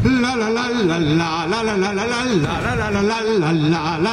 La la la la la la la la la la la la la la la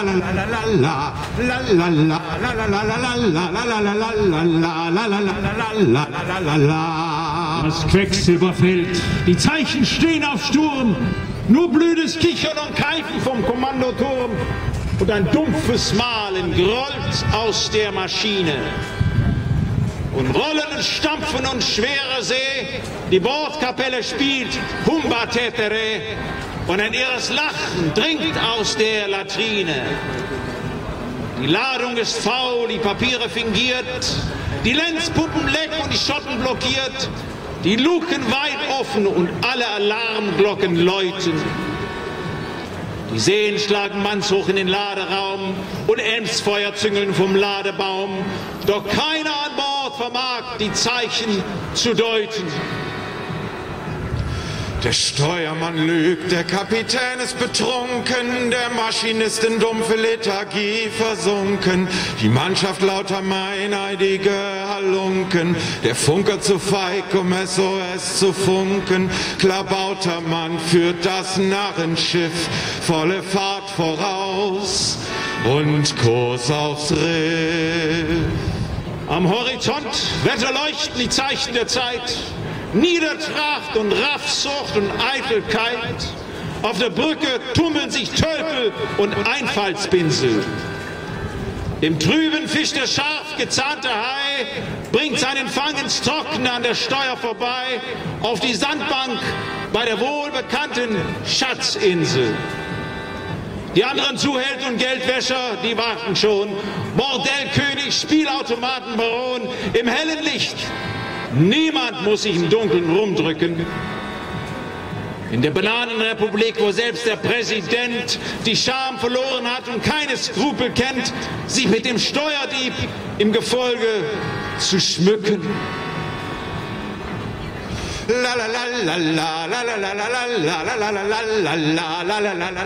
la la. Das Quecksilber fällt. Die Zeichen stehen auf Sturm. Nur blödes Kichern und Keifen vom Kommandoturm. Und ein dumpfes Mahlen grollt aus der Maschine. Und Rollen und Stampfen und schwere See, die Bordkapelle spielt Humba Tetere und ein irres Lachen dringt aus der Latrine. Die Ladung ist faul, die Papiere fingiert, die Lenzpumpen leck und die Schotten blockiert, die Luken weit offen und alle Alarmglocken läuten. Die Seen schlagen mannshoch in den Laderaum und Elmsfeuer züngeln vom Ladebaum. Doch keiner an Bord vermag die Zeichen zu deuten. Der Steuermann lügt, der Kapitän ist betrunken, der Maschinist in dumpfe Lethargie versunken, die Mannschaft lauter meineidige Halunken, der Funker zu feig, um SOS zu funken, Klabautermann führt das Narrenschiff, volle Fahrt voraus und Kurs aufs Riff. Am Horizont wetterleuchten die Zeichen der Zeit, Niedertracht und Raffsucht und Eitelkeit. Auf der Brücke tummeln sich Tölpel und Einfallspinsel. Im Trüben fischt der scharf gezahnte Hai, bringt seinen Fang ins Trockene an der Steuer vorbei, auf die Sandbank bei der wohlbekannten Schatzinsel. Die anderen Zuhälter und Geldwäscher, die warten schon. Bordellkönig, Spielautomatenbaron im hellen Licht. Niemand muss sich im Dunkeln rumdrücken. In der Bananenrepublik, wo selbst der Präsident die Scham verloren hat und keine Skrupel kennt, sich mit dem Steuerdieb im Gefolge zu schmücken. La la la la la la la la la la la la la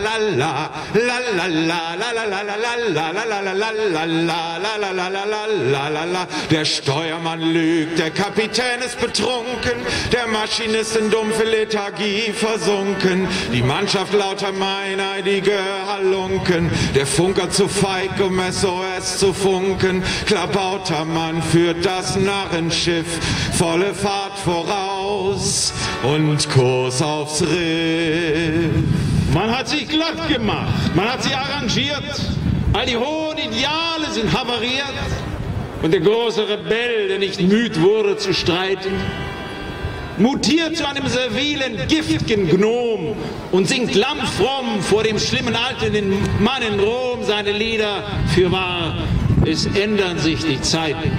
la la. Der Steuermann lügt, der Kapitän ist betrunken, der Maschinist in dumpfe Lethargie versunken, die Mannschaft lauter meineidige Halunken, der Funker zu feig, um SOS zu funken, Klabautermann führt das Narrenschiff, volle Fahrt voraus und Kurs aufs Riff. Man hat sich glatt gemacht, man hat sie arrangiert, all die hohen Ideale sind havariert und der große Rebell, der nicht müd wurde zu streiten, mutiert zu einem servilen, giftigen Gnom und singt lammfromm vor dem schlimmen alten Mann in Rom seine Lieder. Fürwahr, es ändern sich die Zeiten.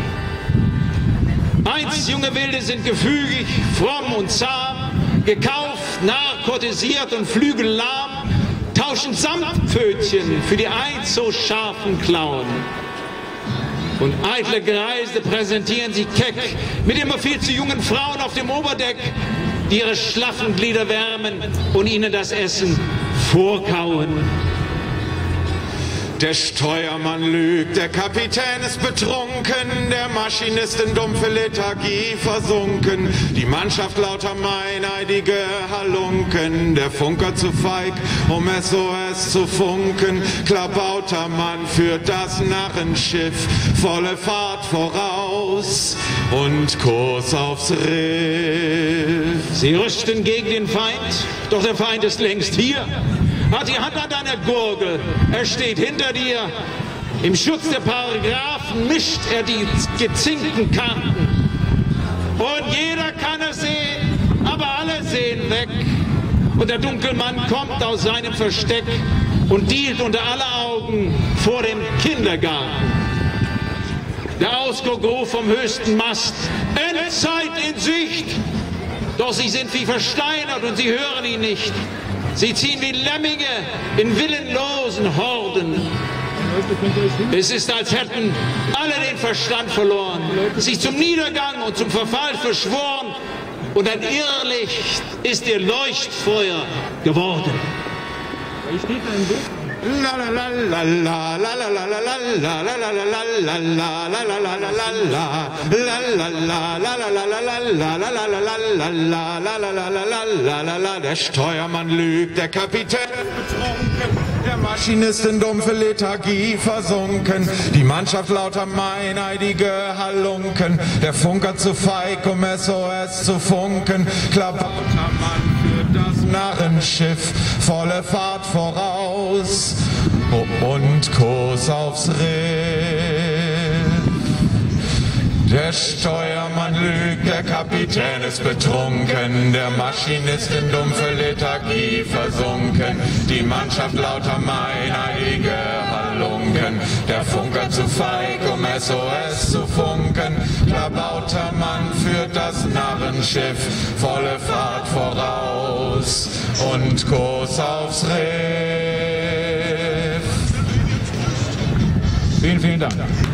Einst junge Wilde sind gefügig, fromm und zahm, gekauft, narkotisiert und flügellahm, tauschen Samtpfötchen für die einst so scharfen Klauen. Und eitle Greise präsentieren sie keck mit immer viel zu jungen Frauen auf dem Oberdeck, die ihre schlaffen Glieder wärmen und ihnen das Essen vorkauen. Der Steuermann lügt, der Kapitän ist betrunken, der Maschinist in dumpfe Lethargie versunken, die Mannschaft lauter meineidige Halunken, der Funker zu feig, um SOS zu funken, Klabautermann führt das Narrenschiff, volle Fahrt voraus und Kurs aufs Riff. Sie rüsten gegen den Feind, doch der Feind ist längst hier. Hat die Hand an deiner Gurgel, er steht hinter dir. Im Schutz der Paragraphen mischt er die gezinkten Karten. Und jeder kann es sehen, aber alle sehen weg. Und der Dunkelmann kommt aus seinem Versteck und dealt unter aller Augen vor dem Kindergarten. Der Ausguck ruft vom höchsten Mast, Endzeit in Sicht. Doch sie sind wie versteinert und sie hören ihn nicht. Sie ziehen wie Lemminge in willenlosen Horden. Es ist, als hätten alle den Verstand verloren, sich zum Niedergang und zum Verfall verschworen, und ein Irrlicht ist ihr Leuchtfeuer geworden. Hier steht ein Buch. Der Steuermann lügt, der Kapitän betrunken, der Maschinist in dumpfe Lethargie versunken, die Mannschaft lauter meineidige Halunken, der Funker zu feig, um SOS zu funken, klabauter Mann für das Narrenschiff, volle Fahrt voraus und Kurs aufs Riff. Der Steuermann lügt, der Kapitän ist betrunken, der Maschinist in dumpfe Lethargie versunken, die Mannschaft lauter meineidige Halunken, der Funker zu feig, um SOS zu funken, klabauter Mann führt das Narrenschiff, volle Fahrt voraus und Kurs aufs Riff. Vielen, vielen Dank.